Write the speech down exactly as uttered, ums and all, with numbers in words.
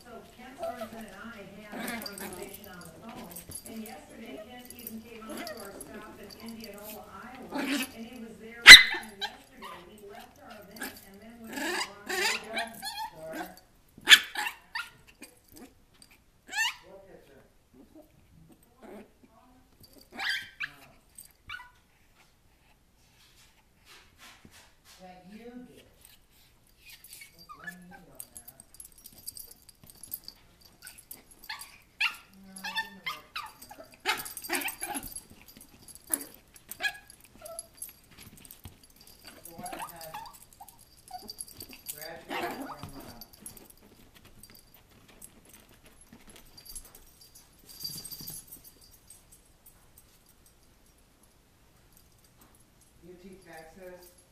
So Kent Sorensen and I had a conversation on the phone, and yesterday Kent even came out to our stop in Indianola, Iowa, and he was there with me yesterday. We left our event and then went to the lawn. Sorry. What picture? No. That you did. Don't blame me on that. No, I didn't know what. The one that had graduated from, uh, U T Texas.